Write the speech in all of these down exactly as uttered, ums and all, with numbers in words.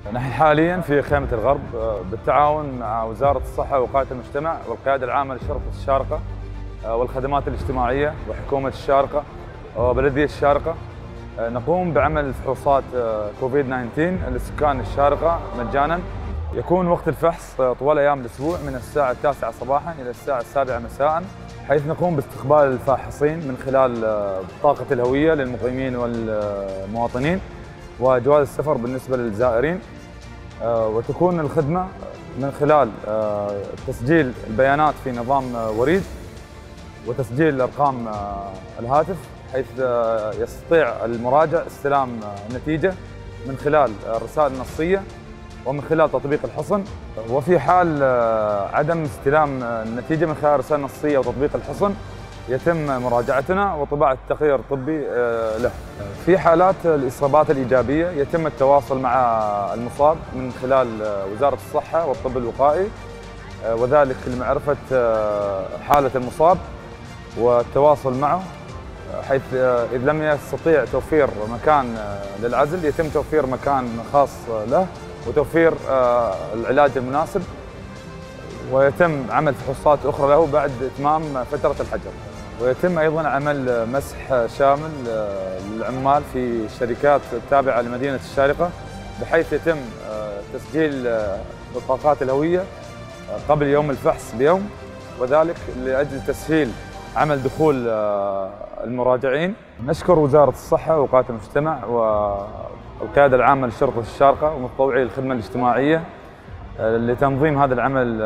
نحن حاليا في خيمة الغرب بالتعاون مع وزارة الصحة ووقاية المجتمع والقيادة العامة لشرطة الشارقة والخدمات الاجتماعية وحكومة الشارقة وبلدية الشارقة. نقوم بعمل فحوصات كوفيد تسعة عشر لسكان الشارقة مجانا. يكون وقت الفحص طوال أيام الأسبوع من الساعة التاسعة صباحا إلى الساعة السابعة مساء، حيث نقوم باستقبال الفاحصين من خلال بطاقة الهوية للمقيمين والمواطنين وجواز السفر بالنسبة للزائرين. وتكون الخدمة من خلال تسجيل البيانات في نظام وريد وتسجيل أرقام الهاتف، حيث يستطيع المراجع استلام النتيجة من خلال الرسائل النصية ومن خلال تطبيق الحصن. وفي حال عدم استلام النتيجة من خلال الرسائل النصية وتطبيق الحصن يتم مراجعتنا وطباعة التقرير الطبي له. في حالات الإصابات الإيجابية يتم التواصل مع المصاب من خلال وزارة الصحة والطب الوقائي، وذلك لمعرفة حالة المصاب والتواصل معه، حيث إذ لم يستطيع توفير مكان للعزل يتم توفير مكان خاص له وتوفير العلاج المناسب، ويتم عمل فحوصات أخرى له بعد إتمام فترة الحجر. ويتم أيضا عمل مسح شامل للعمال في الشركات التابعة لمدينة الشارقة، بحيث يتم تسجيل بطاقات الهوية قبل يوم الفحص بيوم، وذلك لأجل تسهيل عمل دخول المراجعين. نشكر وزارة الصحة ووقاية المجتمع والقيادة العامة لشرطة الشارقة ومتطوعي الخدمة الاجتماعية لتنظيم هذا العمل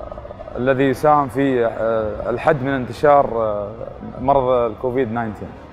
الذي يساهم في الحد من انتشار مرض الكوفيد تسعة عشر.